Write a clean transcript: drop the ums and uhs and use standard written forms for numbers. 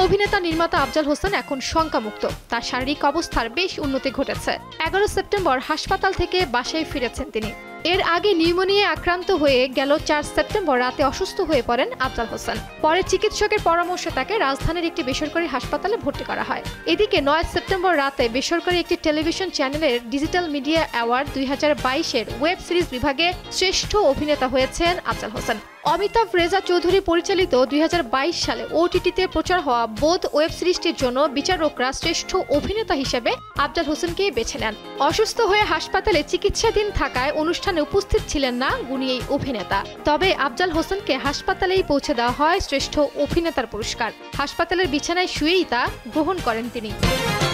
অভিনেতা নির্মাতা আফজাল হোসেন এখন শঙ্কামুক্ত। তার শারীরিক অবস্থার বেশ উন্নতি ঘটেছে। 11 সেপ্টেম্বর হাসপাতাল থেকে বাসায় ফিরেছেন তিনি। এর আগে নিউমোনিয়ায় আক্রান্ত হয়ে গেল 4 সেপ্টেম্বর রাতে অসুস্থ হয়ে পড়েন আফজাল হোসেন। পরে চিকিৎসকের পরামর্শে তাকে রাজধানীর একটি বেসরকারি হাসপাতালে ভর্তি করা হয়। এদিকে 9 সেপ্টেম্বর রাতে বেসরকারি একটি টেলিভিশন চ্যানেলের ডিজিটাল মিডিয়া অ্যাওয়ার্ড 2022-এর ওয়েব সিরিজ বিভাগে শ্রেষ্ঠ অভিনেতা হয়েছেন আফজাল হোসেন। অমিতাভ রেজা চৌধুরী পরিচালিত 2022 সালে ওটিটিতে প্রচার হওয়া বোধ ওয়েব সিরিজটির জন্য বিচারকরা শ্রেষ্ঠ অভিনেতা হিসেবে আফজাল হোসেনকে বেছে নেন। অসুস্থ হয়ে হাসপাতালে চিকিৎসাধীন থাকায় অনুষ্ঠানে উপস্থিত ছিলেন না গুণী এই অভিনেতা। তবে আফজাল হোসেনকে হাসপাতালেই পৌঁছে দেওয়া হয় শ্রেষ্ঠ অভিনেতার পুরস্কার। হাসপাতালের বিছানায় শুয়েই তা গ্রহণ করেন তিনি।